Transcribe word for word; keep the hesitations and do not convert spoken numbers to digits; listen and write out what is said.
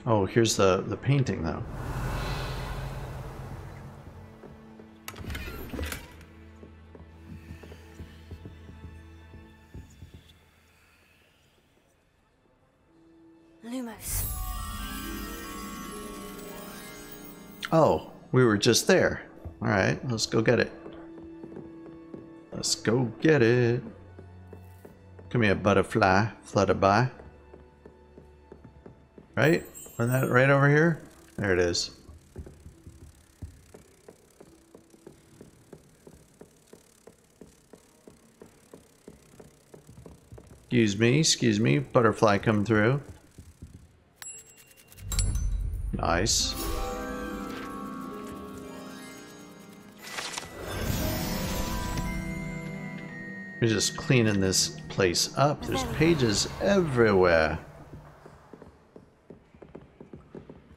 Oh, here's the, the painting, though. Lumos. Oh, we were just there. Alright, let's go get it. Let's go get it. Come here, butterfly. Flutterby. Right? Wasn't that right over here? There it is. Excuse me, excuse me. Butterfly come through. Nice. We're just cleaning this place up. There's pages everywhere.